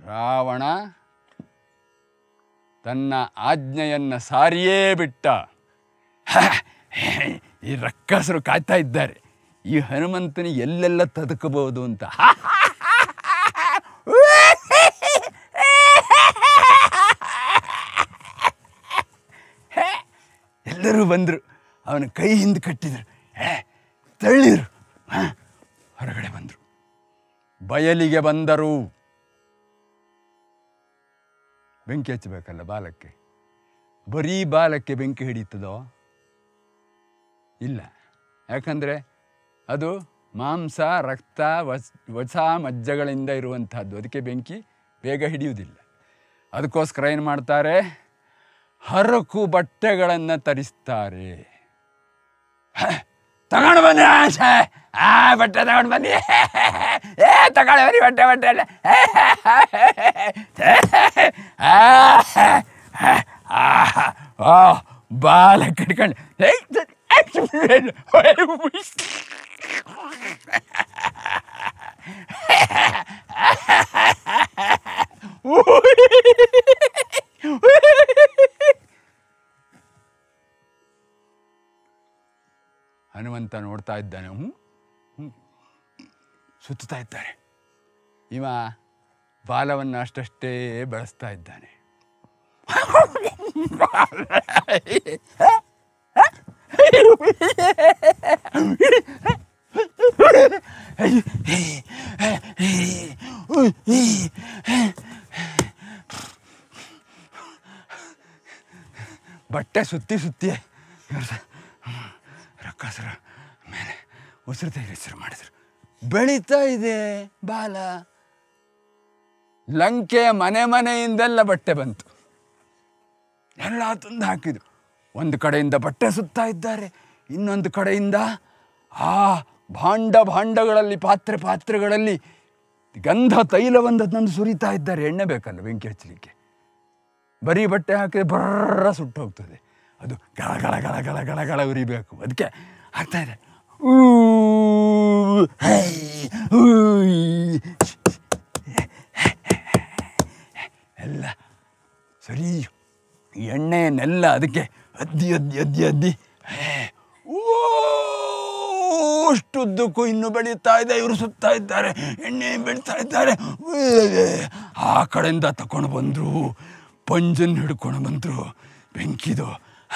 ರಾವಣ ತನ್ನ ಆಜ್ಞೆಯನ್ನು ಸಾರಿಯೇ ಬಿಟ್ಟ. ಈ ರಕ್ಕಸರು ಕಾಯ್ತಾ ಇದ್ದಾರೆ, ಈ ಹನುಮಂತನಿಗೆ ಎಲ್ಲೆಲ್ಲ ತದಕಬಹುದು ಅಂತ. ಎಲ್ಲರೂ ಬಂದರು, ಅವನ ಕೈ ಹಿಂದೆ ಕಟ್ಟಿದರು, ತಳ್ಳಿದರು, ಹೊರಗಡೆ ಬಂದರು. ಬಯಲಿಗೆ ಬಂದರು. ಬೆಂಕಿ ಹಚ್ಚಬೇಕಲ್ಲ ಬಾಲಕ್ಕೆ. ಬರೀ ಬಾಲಕ್ಕೆ ಬೆಂಕಿ ಹಿಡಿತದೋ? ಇಲ್ಲ. ಯಾಕಂದರೆ ಅದು ಮಾಂಸ, ರಕ್ತ, ವಸ ಮಜ್ಜಗಳಿಂದ ಇರುವಂಥದ್ದು. ಅದಕ್ಕೆ ಬೆಂಕಿ ಬೇಗ ಹಿಡಿಯುವುದಿಲ್ಲ. ಅದಕ್ಕೋಸ್ಕರ ಏನು ಮಾಡ್ತಾರೆ? ಹರಕು ಬಟ್ಟೆಗಳನ್ನು ತರಿಸ್ತಾರೆ. ತಗೊಂಡು ಬನ್ನಿ, ಬಟ್ಟೆ ತಗೊಂಡು ಬನ್ನಿ, ತಗೊಳ್ಳಿ ಬನ್ನಿ ಬಟ್ಟೆ ಅಲ್ಲ. ಬಾಲ ಕಟ್ಕೊಂಡು ಹನುಮಂತ ನೋಡ್ತಾ ಇದ್ದಾನೆ. ಸುತ್ತಾ ಇದ್ದಾರೆ. ಇವ ಬಾಲವನ್ನು ಅಷ್ಟಷ್ಟೇ ಬೆಳೆಸ್ತಾ ಇದ್ದಾನೆ. ಬಟ್ಟೆ ಸುತ್ತಿ ಸುತ್ತಿ ರಕ್ಕಸರ ಮೇಲೆ ಉಸಿರು ತೆಗೆದು ಮಾಡಿದ್ರು. ಬೆಳೀತಾ ಇದೆ ಬಾಲ. ಲಂಕೆಯ ಮನೆಯಿಂದೆಲ್ಲ ಬಟ್ಟೆ ಬಂತು, ಎಲ್ಲ ತಂದು ಹಾಕಿದ್ರು. ಒಂದು ಕಡೆಯಿಂದ ಬಟ್ಟೆ ಸುತ್ತಾ ಇದ್ದಾರೆ, ಇನ್ನೊಂದು ಕಡೆಯಿಂದ ಆ ಭಾಂಡಗಳಲ್ಲಿ ಪಾತ್ರೆಗಳಲ್ಲಿ ಗಂಧ ತೈಲವನ್ನು ತಂದು ಸುರಿತಾ ಇದ್ದಾರೆ. ಎಣ್ಣೆ ಬೇಕಲ್ಲ ಬೆಂಕಿ ಹಚ್ಚಲಿಕ್ಕೆ. ಬರೀ ಬಟ್ಟೆ ಹಾಕಿದ್ರೆ ಬರ್ರ ಸುಟ್ಟು ಹೋಗ್ತದೆ. ಅದು ಗಳ ಉರಿಬೇಕು. ಅದಕ್ಕೆ ಆಗ್ತಾ ಇದೆ. ಎಲ್ಲ ಸರಿ ಎಣ್ಣೆಯನ್ನೆಲ್ಲ ಅದಕ್ಕೆ ಅದ್ದಿ ಅಷ್ಟುದ್ದಕ್ಕೂ ಇನ್ನೂ ಬೆಳೀತಾ ಇದೆ. ಇವರು ಸುತ್ತಾ ಇದ್ದಾರೆ, ಎಣ್ಣೆ ಬೆಳೀತಾ ಇದ್ದಾರೆ. ಆ ಕಡೆಯಿಂದ ತಕೊಂಡು ಬಂದರು, ಪಂಜನ್ನು ಹಿಡ್ಕೊಂಡು ಬಂದರು ಬೆಂಕಿದು.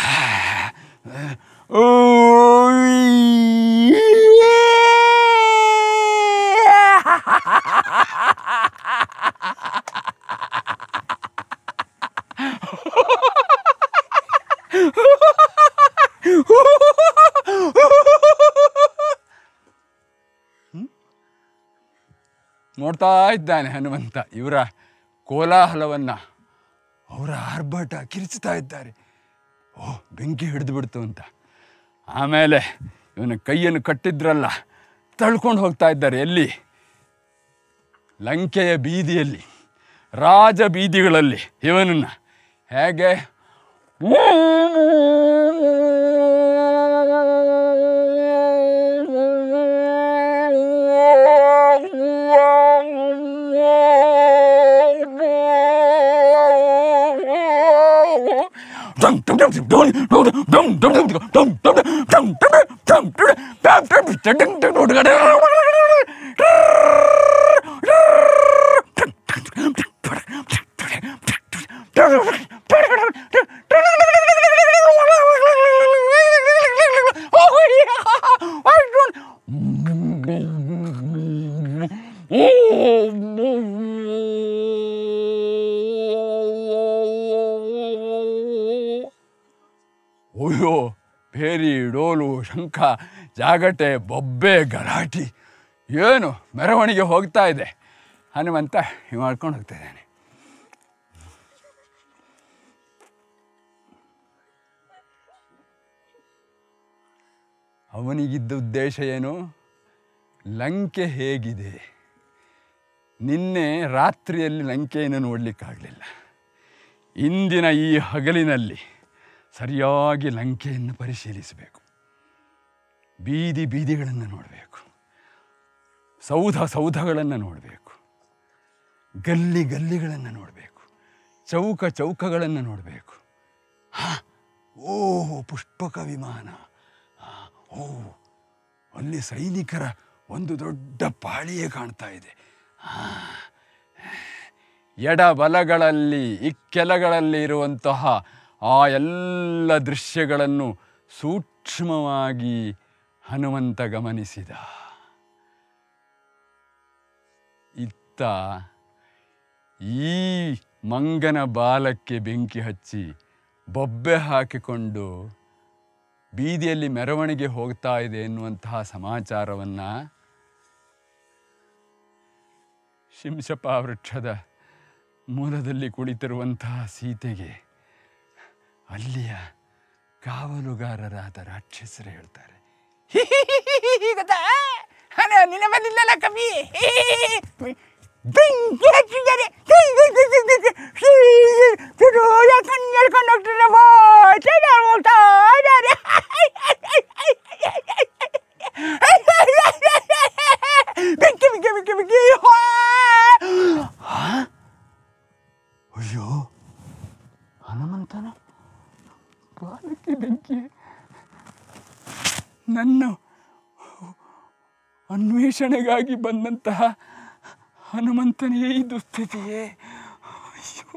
ನೋಡ್ತಾ ಇದ್ದಾನೆ ಹನುಮಂತ ಇವರ ಕೋಲಾಹಲವನ್ನು. ಅವರ ಆರ್ಭಟ ಕಿರಿಚ್ತಾ ಇದ್ದಾರೆ. ಬೆಂಕಿ ಹಿಡಿದು ಬಿಡ್ತು ಅಂತ. ಆಮೇಲೆ ಇವನ ಕೈಯನ್ನು ಕಟ್ಟಿದ್ರಲ್ಲ ತಳ್ಕೊಂಡು ಹೋಗ್ತಾ ಇದ್ದಾರೆ. ಎಲ್ಲಿ? ಲಂಕೆಯ ಬೀದಿಯಲ್ಲಿ, ರಾಜ ಬೀದಿಗಳಲ್ಲಿ ಇವನನ್ನು ಹೇಗೆ ಅಯ್ಯೋ, ಭೇರಿ, ಡೋಲು, ಶಂಖ, ಜಾಗಟೆ, ಬೊಬ್ಬೆ, ಗಲಾಟಿ, ಏನು ಮೆರವಣಿಗೆ ಹೋಗ್ತಾ ಇದೆ. ಹನುಮಂತ ಮಾಡ್ಕೊಂಡು ಹೋಗ್ತಾ ಇದ್ದಾನೆ. ಅವನಿಗಿದ್ದ ಉದ್ದೇಶ ಏನು? ಲಂಕೆ ಹೇಗಿದೆ? ನಿನ್ನೆ ರಾತ್ರಿಯಲ್ಲಿ ಲಂಕೆಯನ್ನು ನೋಡಲಿಕ್ಕಾಗಲಿಲ್ಲ. ಇಂದಿನ ಈ ಹಗಲಿನಲ್ಲಿ ಸರಿಯಾಗಿ ಲಂಕೆಯನ್ನು ಪರಿಶೀಲಿಸಬೇಕು. ಬೀದಿಗಳನ್ನು ನೋಡಬೇಕು, ಸೌಧಗಳನ್ನು ನೋಡಬೇಕು. ಗಲ್ಲಿಗಳನ್ನು ನೋಡಬೇಕು, ಚೌಕಗಳನ್ನು ನೋಡಬೇಕು. ಓಹ್, ಪುಷ್ಪಕ ವಿಮಾನ. ಓಹ್, ಅಲ್ಲಿ ಸೈನಿಕರ ಒಂದು ದೊಡ್ಡ ಪಾಳಿಯೇ ಕಾಣ್ತಾ ಇದೆ. ಎಡಬಲಗಳಲ್ಲಿ ಇಕ್ಕೆಲಗಳಲ್ಲಿ ಇರುವಂತಹ ಆ ಎಲ್ಲ ದೃಶ್ಯಗಳನ್ನು ಸೂಕ್ಷ್ಮವಾಗಿ ಹನುಮಂತ ಗಮನಿಸಿದ. ಇತ್ತ ಈ ಮಂಗನ ಬಾಲಕ್ಕೆ ಬೆಂಕಿ ಹಚ್ಚಿ ಬೊಬ್ಬೆ ಹಾಕಿಕೊಂಡು ಬೀದಿಯಲ್ಲಿ ಮೆರವಣಿಗೆ ಹೋಗ್ತಾ ಇದೆ ಎನ್ನುವಂತಹ ಸಮಾಚಾರವನ್ನು ಶಿಂಶಪಾ ವೃಕ್ಷದ ಮೂಲದಲ್ಲಿ ಕುಳಿತಿರುವಂತಹ ಸೀತೆಗೆ ಅಲ್ಲಿಯ ಕಾವಲುಗಾರರಾದ ರಾಕ್ಷಸರು ಹೇಳ್ತಾರೆ. ನಿನ್ನ ಬಂದಿದ್ದಲ್ಲ ಕವಿ, ಬೆಂಕಿ ಹಚ್ಚಿದ್ದಾರೆ, ಕಣ್ಕೊಂಡು ಹೋಗ್ತಾ ಇದ್ದಾರೆ. ಬೆಂಕಿ ಬೆಂಕಿ ಬೆಂಕಿ ಬೆಂಕಿ. ಅಯ್ಯೋ, ಹನುಮಂತನ ಬಾಲಕ್ಕೆ ಬೆಂಕಿ. ನನ್ನ ಅನ್ವೇಷಣೆಗಾಗಿ ಬಂದಂತಹ ಹನುಮಂತನೇ ಈ ದುಸ್ಥಿತಿಯೇ. ಅಯ್ಯೋ,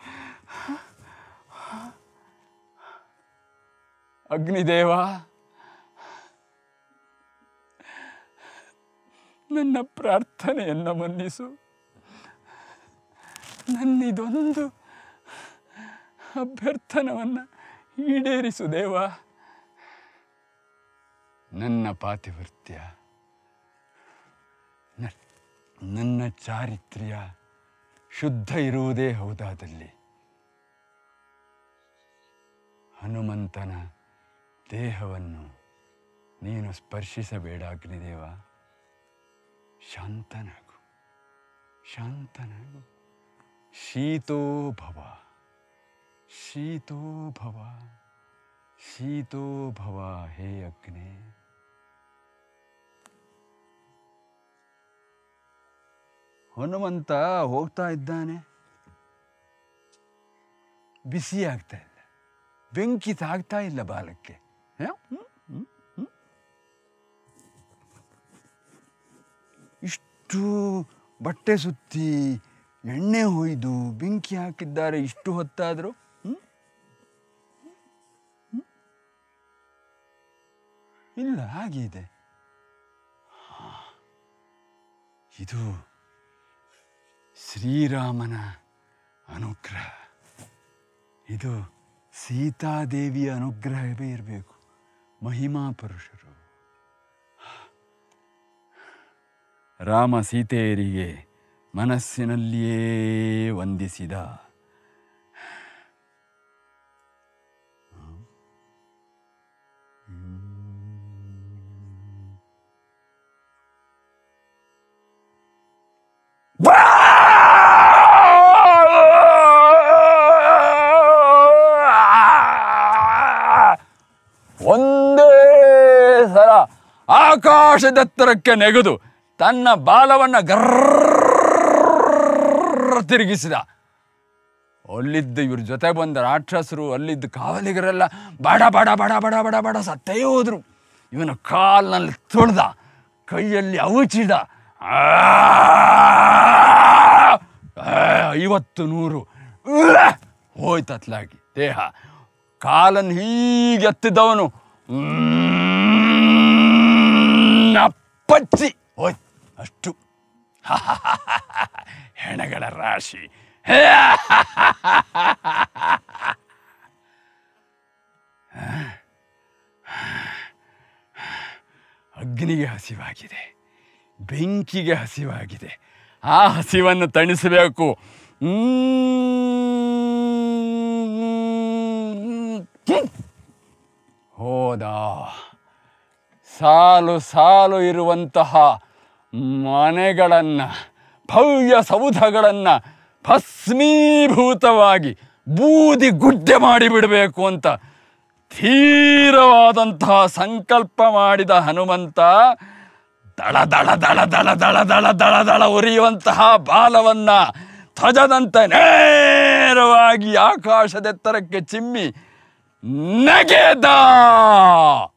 ಅಗ್ನಿದೇವ, ನನ್ನ ಪ್ರಾರ್ಥನೆಯನ್ನು ಮನ್ನಿಸು. ನನ್ನಿದೊಂದು ಅಭ್ಯರ್ಥನವನ್ನು ಈಡೇರಿಸು ದೇವ. ನನ್ನ ಪಾತಿವೃತ್ಯ, ನನ್ನ ಚಾರಿತ್ರ್ಯ ಶುದ್ಧ ಇರುವುದೇ ಹೌದಾದಲ್ಲಿ ಹನುಮಂತನ ದೇಹವನ್ನು ನೀನು ಸ್ಪರ್ಶಿಸಬೇಡ ಅಗ್ನಿದೇವ. ಶಾಂತನಾಗು, ಶಾಂತನಾಗು. ಶೀತೋ ಭವ, ಶೀತೋ ಭವ, ಶೀತೋ ಭವ ಹೇ ಅಗ್ನಿ. ಹನುಮಂತ ಹೋಗ್ತಾ ಇದ್ದಾನೆ, ಬಿಸಿ ಆಗ್ತಾ ಇಲ್ಲ, ಬೆಂಕಿ ತಾಗ್ತಾ ಇಲ್ಲ ಬಾಲಕ್ಕೆ. ಇಷ್ಟು ಬಟ್ಟೆ ಸುತ್ತಿ ಎಣ್ಣೆ ಹೊಯ್ದು ಬೆಂಕಿ ಹಾಕಿದ್ದಾರೆ, ಇಷ್ಟು ಹೊತ್ತಾದರೂ ಇಲ್ಲ, ಹಾಗೆ ಇದೆ. ಇದು ಶ್ರೀರಾಮನ ಅನುಗ್ರಹ, ಇದು ಸೀತಾದೇವಿಯ ಅನುಗ್ರಹವೇ ಇರಬೇಕು. ಮಹಿಮಾ ಪುರುಷರು ರಾಮ ಸೀತೆಯರಿಗೆ ಮನಸ್ಸಿನಲ್ಲಿಯೇ ವಂದಿಸಿದ. ಒಂದೇ ಸಲ ಆಕಾಶದೆತ್ತರಕ್ಕೆ ನೆಗೆದು ತನ್ನ ಬಾಲವನ್ನು ಗರ್ರ ತಿರುಗಿಸಿದ. ಅಲ್ಲಿದ್ದ ಇವ್ರ ಜೊತೆ ಬಂದ ರಾಕ್ಷಸರು, ಅಲ್ಲಿದ್ದ ಕಾವಲಿಗರೆಲ್ಲ ಬಡ ಬಡ ಬಡ ಬಡ ಬಡ ಬಡ ಸತ್ತೇ ಹೋದ್ರು. ಇವನ ಕಾಲಿನಲ್ಲಿ ತುಳಿದ, ಕೈಯಲ್ಲಿ ಅವಚಿದ. 50-100 ಹೋಯ್ತತ್ಲಾಗಿ ದೇಹ. ಕಾಲನ್ನು ಹೀಗೆ ಎತ್ತಿದ್ದವನು ಅಪ್ಪಚ್ಚಿ ಹೋಯ್ತು. ಅಷ್ಟು ಹೆಣಗಳ ರಾಶಿ. ಅಗ್ನಿಗೆ ಹಸಿವಾಗಿದೆ, ಬೆಂಕಿಗೆ ಹಸಿವಾಗಿದೆ. ಆ ಹಸಿವನ್ನು ತಣಿಸಬೇಕು. ಹೋದ. ಸಾಲು ಸಾಲು ಇರುವಂತಹ ಮನೆಗಳನ್ನು, ಭವ್ಯ ಸೌಧಗಳನ್ನು ಭಸ್ಮೀಭೂತವಾಗಿ ಬೂದಿ ಗುಡ್ಡೆ ಮಾಡಿಬಿಡಬೇಕು ಅಂತ ಧೀರವಾದಂತಹ ಸಂಕಲ್ಪ ಮಾಡಿದ ಹನುಮಂತ ದಳ ದಳ ದಳ ದಳ ದಳ ದಳ ದಳ ದಳ ಉರಿಯುವಂತಹ ಬಾಲವನ್ನ ಧ್ವಜದಂತೆ ನೇರವಾಗಿ ಆಕಾಶದೆತ್ತರಕ್ಕೆ ಚಿಮ್ಮಿ ನೆಗೆದ.